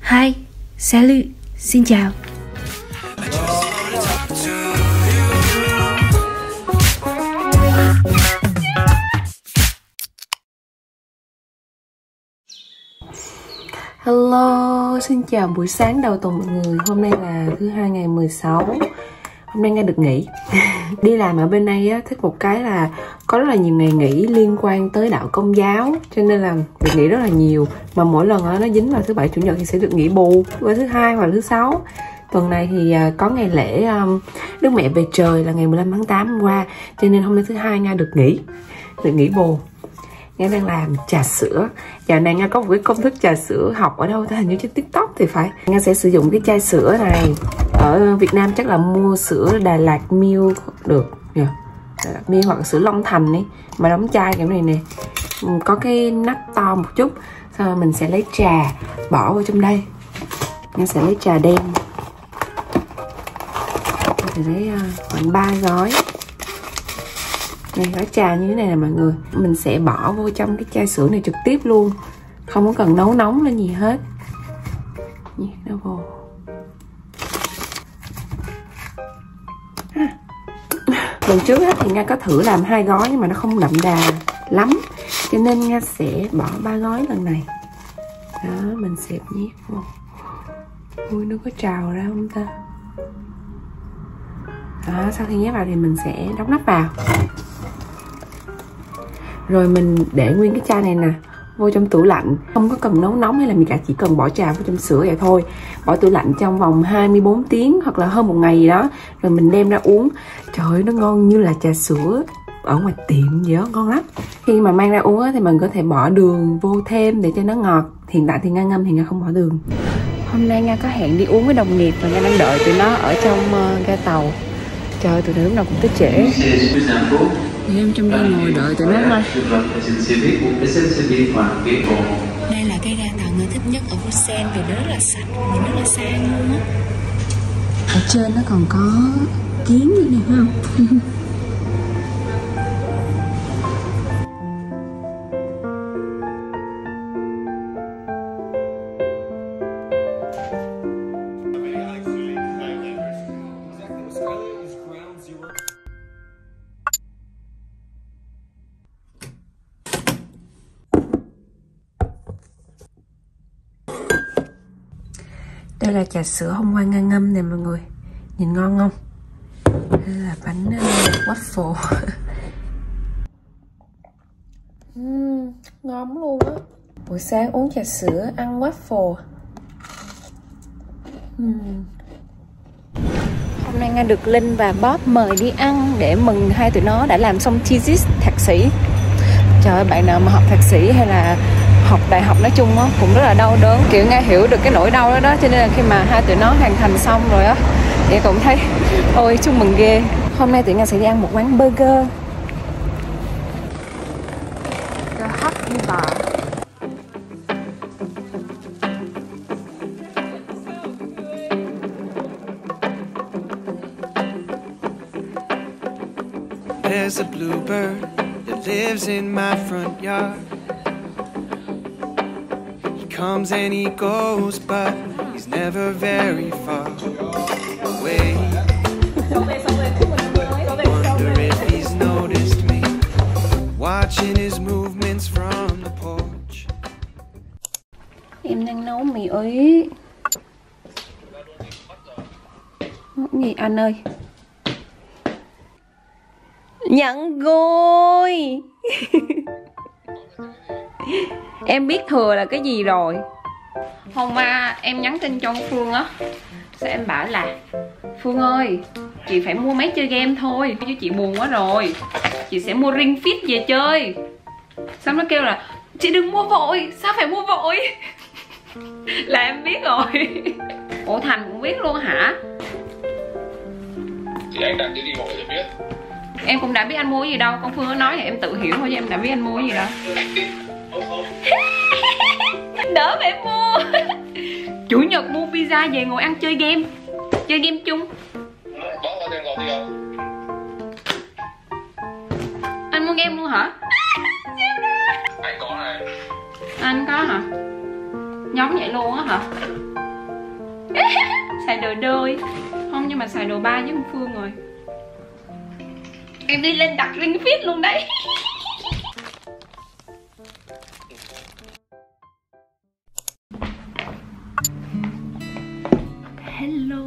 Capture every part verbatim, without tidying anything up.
Hi, salut, xin chào. Hello, xin chào buổi sáng đầu tuần mọi người. Hôm nay là thứ hai ngày mười sáu. Hôm nay Nga được nghỉ. Đi làm ở bên đây á, thích một cái là có rất là nhiều ngày nghỉ liên quan tới đạo Công giáo, cho nên là được nghỉ rất là nhiều. Mà mỗi lần á, nó dính vào thứ bảy chủ nhật thì sẽ được nghỉ bù vào thứ hai hoặc thứ sáu. Tuần này thì có ngày lễ um, Đức Mẹ về trời là ngày mười lăm tháng tám hôm qua, cho nên hôm nay thứ hai Nga được nghỉ, được nghỉ bù. Nga đang làm trà sữa. Dạo này Nga có một cái công thức trà sữa học ở đâu ta, hình như trên TikTok thì phải. Nga sẽ sử dụng cái chai sữa này. Ở Việt Nam chắc là mua sữa Đà Lạt Milk được nhỉ? Đà Lạt Milk hoặc sữa Long Thành ấy, mà đóng chai kiểu này nè, có cái nắp to một chút. Sau rồi mình sẽ lấy trà bỏ vào trong đây. Nga sẽ lấy trà đen, thì lấy khoảng ba gói. Này, gói trà như thế này nè mọi người. Mình sẽ bỏ vô trong cái chai sữa này trực tiếp luôn, không có cần nấu nóng lên gì hết. Nhét nó vô. À. Lần trước thì Nga có thử làm hai gói nhưng mà nó không đậm đà lắm, cho nên Nga sẽ bỏ ba gói lần này. Đó, mình sẽ nhét vô. Ui, nó có trào ra không ta? Đó, sau khi nhét vào thì mình sẽ đóng nắp vào. Rồi mình để nguyên cái chai này nè vô trong tủ lạnh, không có cần nấu nóng hay là gì cả, chỉ cần bỏ trà vô trong sữa vậy thôi. Bỏ tủ lạnh trong vòng hai mươi bốn tiếng hoặc là hơn một ngày gì đó, rồi mình đem ra uống. Trời ơi, nó ngon như là trà sữa ở ngoài tiệm vậy đó, ngon lắm. Khi mà mang ra uống thì mình có thể bỏ đường vô thêm để cho nó ngọt. Hiện tại thì Nga ngâm thì Nga không bỏ đường. Hôm nay Nga có hẹn đi uống với đồng nghiệp và Nga đang đợi tụi nó ở trong uh, ga tàu. Trời ơi, tụi nó lúc nào cũng tới trễ. Thì em trong đây ngồi đợi tụi nó thôi. Đây là cái ga tàu Nga thích nhất ở Bruxelles vì nó rất là sạch, nhìn rất là sang luôn á. Ở trên nó còn có kiến nữa nè, không? Đây là trà sữa hôm qua Nga ngâm nè mọi người. Nhìn ngon không? Đây là bánh uh, waffle. uhm, Ngon luôn á. Buổi sáng uống trà sữa, ăn waffle. uhm. Hôm nay Nga được Linh và Bob mời đi ăn để mừng hai tụi nó đã làm xong thesis thạc sĩ. Trời ơi, bạn nào mà học thạc sĩ hay là học đại học nói chung á cũng rất là đau đớn, kiểu Nga hiểu được cái nỗi đau đó đó, cho nên là khi mà hai tụi nó hoàn thành xong rồi á thì cũng thấy ôi chúc mừng ghê. Hôm nay tụi Nga sẽ đi ăn một quán burger, The Happy Bar. There's a bluebird that lives in my front yard. Comes and he goes, but he's never very far away. Wonder if he's noticed me, watching his movements from the porch. Em đang nấu mì Ý. Món gì anh ơi? Nhận gôi. Em biết thừa là cái gì rồi. Hôm qua em nhắn tin cho Phương á, sao em bảo là Phương ơi, chị phải mua máy chơi game thôi, chứ chị buồn quá rồi, chị sẽ mua Ring Fit về chơi. Xong nó kêu là chị đừng mua vội. Sao phải mua vội? Là em biết rồi. Ủa Thành cũng biết luôn hả? Thì anh đặt cái gì vội thì biết. Em cũng đã biết anh mua cái gì đâu. Con Phương nó nói thì em tự hiểu thôi chứ em đã biết anh mua cái gì đâu. Đỡ phải mua. Chủ nhật mua pizza về ngồi ăn chơi game. Chơi game chung. Bó vào tiền gọi gì không? Anh mua game luôn hả? Anh có này. Anh có hả? Nhóm vậy luôn á hả? xài đồ đôi. Không, nhưng mà xài đồ ba với con Phương rồi. Em đi lên đặt Ring Fit luôn đấy. Hello.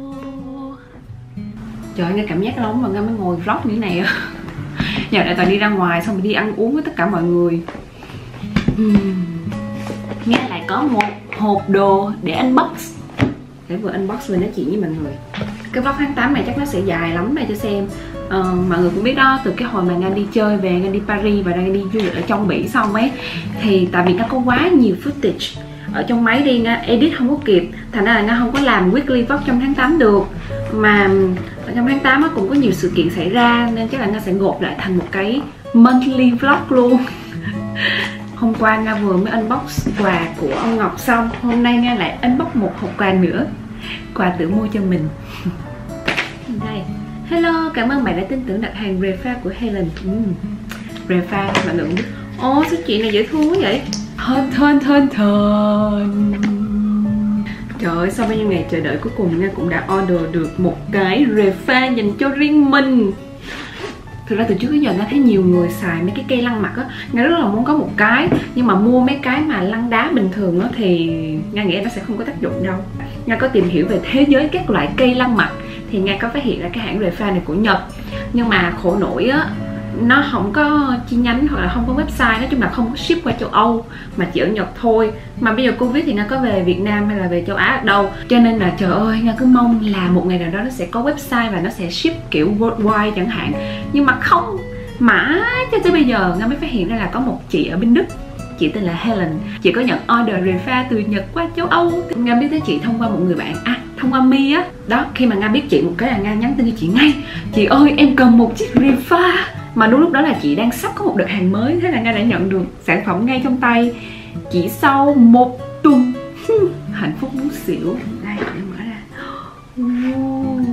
Trời ơi, nghe cảm giác nóng mà Nga mới ngồi vlog như thế này. Giờ lại toàn đi ra ngoài xong rồi đi ăn uống với tất cả mọi người. uhm. Nghe lại có một hộp đồ để unbox. Để vừa unbox vừa nói chuyện với mọi người. Cái vlog tháng tám này chắc nó sẽ dài lắm đây cho xem. Ờ, mọi người cũng biết đó, từ cái hồi mà Nga đi chơi về, Nga đi Paris và đang đi du lịch ở trong Bỉ xong ấy, thì tại vì nó có quá nhiều footage ở trong máy đi, Nga edit không có kịp, thành ra là Nga không có làm weekly vlog trong tháng tám được. Mà ở trong tháng tám cũng có nhiều sự kiện xảy ra nên chắc là Nga sẽ gộp lại thành một cái monthly vlog luôn. Hôm qua Nga vừa mới unbox quà của ông Ngọc xong, hôm nay Nga lại unbox một hộp quà nữa, quà tự mua cho mình. Đây, hello, cảm ơn bạn đã tin tưởng đặt hàng Refa của Helen. uhm. Refa mọi người cũng biết. Ô, sao chị này dễ thương quá vậy. Thơm thơm thơm thơm. Trời ơi, sau bao nhiêu ngày chờ đợi cuối cùng Nga cũng đã order được một cái Refa dành cho riêng mình. Thực ra từ trước đến giờ Nga thấy nhiều người xài mấy cái cây lăn mặt á, Nga rất là muốn có một cái, nhưng mà mua mấy cái mà lăn đá bình thường á thì Nga nghĩ nó sẽ không có tác dụng đâu. Nga có tìm hiểu về thế giới các loại cây lăn mặt thì Nga có phát hiện ra cái hãng Refa này của Nhật, nhưng mà khổ nổi á, nó không có chi nhánh hoặc là không có website, nói chung là không có ship qua châu Âu mà chỉ ở Nhật thôi. Mà bây giờ Covid thì Nga có về Việt Nam hay là về châu Á ở đâu, cho nên là trời ơi, Nga cứ mong là một ngày nào đó nó sẽ có website và nó sẽ ship kiểu worldwide chẳng hạn. Nhưng mà không, mãi cho tới bây giờ Nga mới phát hiện ra là có một chị ở bên Đức, chị tên là Helen, chị có nhận order Refa từ Nhật qua châu Âu. Nga biết tới chị thông qua một người bạn, à thông qua Mi á. Đó, khi mà Nga biết chị một cái là Nga nhắn tin cho chị ngay: chị ơi, em cần một chiếc Refa. Mà đúng lúc đó là chị đang sắp có một đợt hàng mới, thế là Nga đã nhận được sản phẩm ngay trong tay chỉ sau một tuần. Hạnh phúc muốn xỉu. Đây, để mở ra. Wow.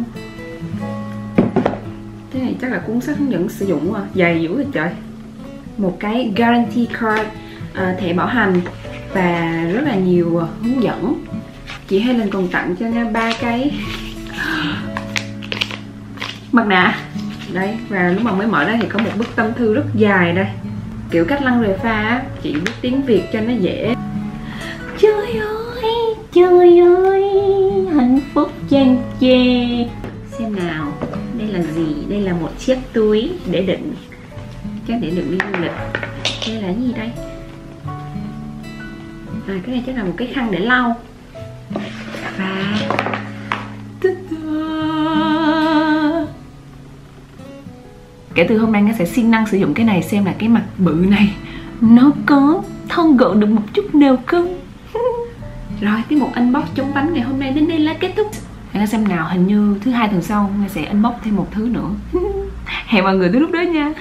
Cái này chắc là cuốn sách hướng dẫn sử dụng à. Dày dữ rồi trời. Một cái guarantee card, à, thẻ bảo hành và rất là nhiều hướng dẫn. Chị Helen còn tặng cho Nga ba cái mặt nạ. Đây, và lúc mà mới mở ra thì có một bức tâm thư rất dài đây. Kiểu cách lăn Refa á, chị biết tiếng Việt cho nó dễ. Trời ơi, trời ơi, hạnh phúc chan chê. Xem nào, đây là gì? Đây là một chiếc túi để đựng, chắc để đựng đi du lịch. Đây là gì đây? À, cái này chắc là một cái khăn để lau. Và kể từ hôm nay Nga sẽ siêng năng sử dụng cái này, xem là cái mặt bự này nó có thon gọn được một chút nào không. Rồi, cái một unbox chống bánh ngày hôm nay đến đây là kết thúc. Nga xem nào, hình như thứ hai tuần sau Nga sẽ unbox thêm một thứ nữa. Hẹn mọi người tới lúc đó nha.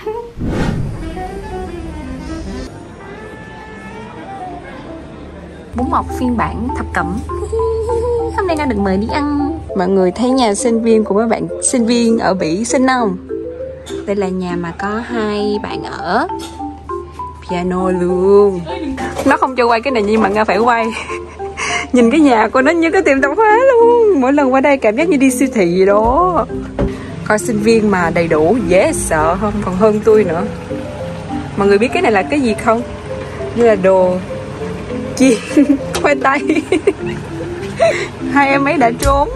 Bún mọc phiên bản thập cẩm. Hôm nay Nga được mời đi ăn. Mọi người thấy nhà sinh viên của mấy bạn sinh viên ở Bỉ xinh không? Đây là nhà mà có hai bạn ở. Piano luôn. Nó không cho quay cái này nhưng mà Nga phải quay. Nhìn cái nhà của nó như cái tiệm tạp hóa luôn. Mỗi lần qua đây cảm giác như đi siêu thị gì đó. Coi sinh viên mà đầy đủ, dễ sợ hơn, còn hơn tôi nữa. Mọi người biết cái này là cái gì không? Như là đồ chiên khoai tây. Hai em ấy đã trốn.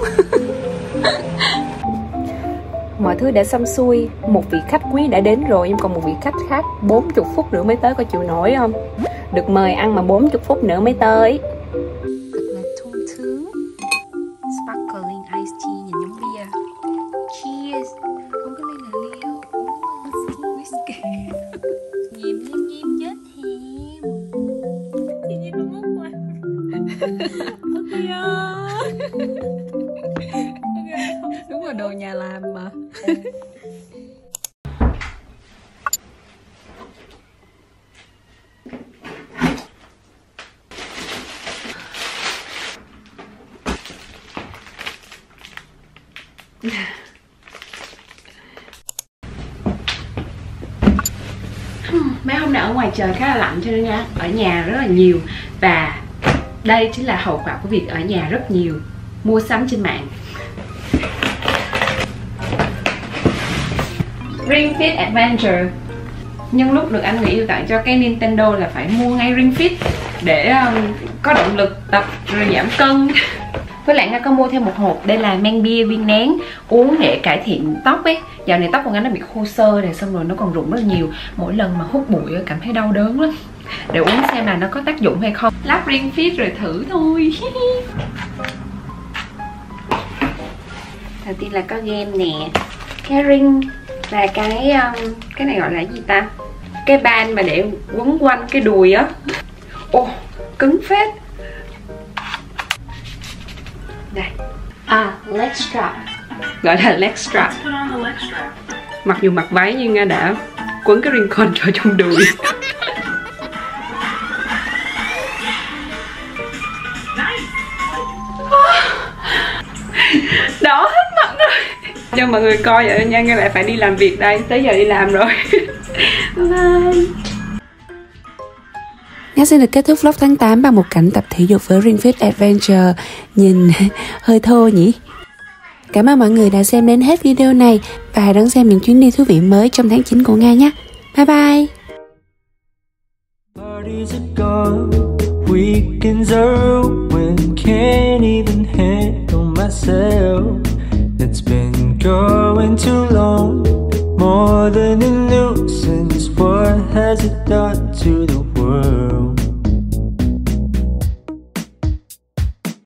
Mọi thứ đã xong xuôi, một vị khách quý đã đến rồi, nhưng còn một vị khách khác bốn mươi phút nữa mới tới, có chịu nổi không? Được mời ăn mà bốn mươi phút nữa mới tới. Thật là thơm thứ. Sparkling iced tea nhìn giống bia. Cheers. Không có ly là liêu. Whisky. Nhìm liêm nhim chết thèm. Chị nhìn nó mất quá. Đúng là đồ nhà làm mà. Mấy hôm nay ở ngoài trời khá là lạnh cho nên nha, ở nhà rất là nhiều. Và đây chính là hậu quả của việc ở nhà rất nhiều, mua sắm trên mạng. Ring Fit Adventure. Nhân lúc được anh nghĩ tặng cho cái Nintendo là phải mua ngay Ring Fit để um, có động lực tập rồi giảm cân. Với lại Nga có mua thêm một hộp, đây là men bia viên nén uống để cải thiện tóc ấy. Dạo này tóc của Nga nó bị khô xơ này, xong rồi nó còn rụng rất nhiều. Mỗi lần mà hút bụi cảm thấy đau đớn lắm. Để uống xem là nó có tác dụng hay không. Lắp Ring Fit rồi thử thôi. Đầu tiên là có game nè, cái ring và cái um, cái này gọi là gì ta, cái band mà để quấn quanh cái đùi á. Ồ, cứng phết. Đây. À, leg strap. Gọi là leg strap. Mặc dù mặc váy nhưng Nga đã quấn cái ring con cho trong đùi. Đỏ hết mặt rồi. Cho mọi người coi vậy nha, Nga lại phải đi làm việc đây. Tới giờ đi làm rồi. Bye. Nga xin được kết thúc vlog tháng tám bằng một cảnh tập thể dục với Ring Fit Adventure. Nhìn hơi thô nhỉ? Cảm ơn mọi người đã xem đến hết video này và hãy đón xem những chuyến đi thú vị mới trong tháng chín của Nga nhé. Bye bye! Parties are gone, weekends are ruined, can't even handle myself. It's been going too long, more than a nuisance. What has it done to the world?